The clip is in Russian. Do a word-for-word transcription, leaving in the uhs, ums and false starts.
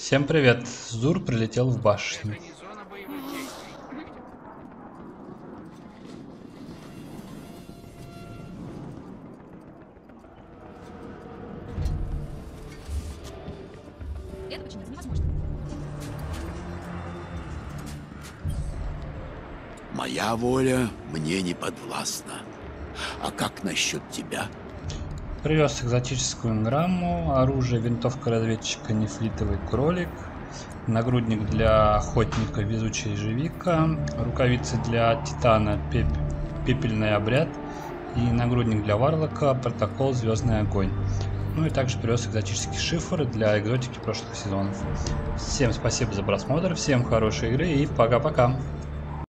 Всем привет! Зур прилетел в башню. Это починить невозможно. Моя воля мне не подвластна. А как насчет тебя? Привез экзотическую инграмму, оружие, винтовка разведчика, нефритовый кролик, нагрудник для охотника, везучая ежевика, рукавицы для титана, пеп... пепельный обряд и нагрудник для варлока, протокол звездный огонь. Ну и также привез экзотический шифр для экзотики прошлых сезонов. Всем спасибо за просмотр, всем хорошей игры и пока-пока.